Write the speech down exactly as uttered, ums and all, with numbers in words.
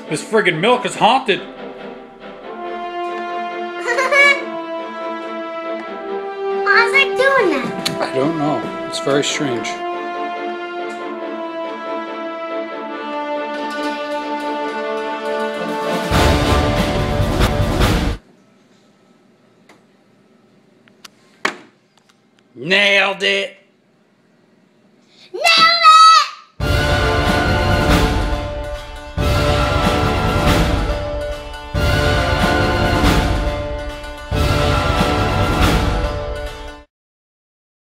This friggin' milk is haunted. How's it doing that? I don't know. It's very strange. Nailed it!